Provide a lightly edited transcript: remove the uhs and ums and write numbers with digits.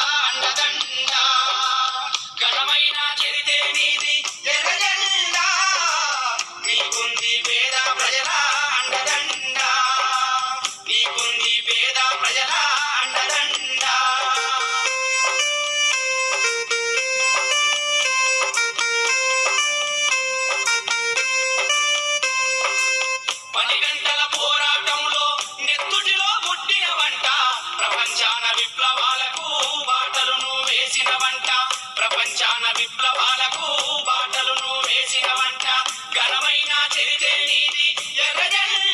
అండదండ ఘనమైన చరితే నీది ఎర్ర జెండా నీకుంది పేద ప్రజల అండదండ నీకుంది పేద ప్రజల అండదండ పని గంటల పోరాటంలో నెత్తుటిలో పుట్టిన వంట ప్రపంచాన విప్లవాలకు బాటలను వేసిన వంట ప్రపంచాన విప్లవాలకు బాటలను వేసిన వంట ఘనమైన చరితే నీది ఎర్ర జెండా